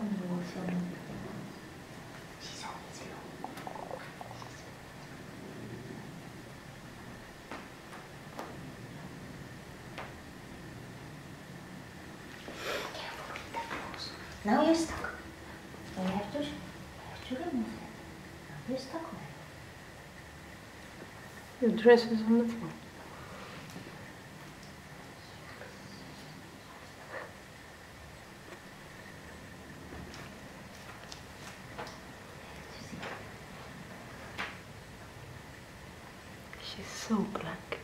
She's on it too. Careful with that close. Now you're stuck. So you have to remove it. Now you're stuck with it. Your dress is on the floor. She's so black.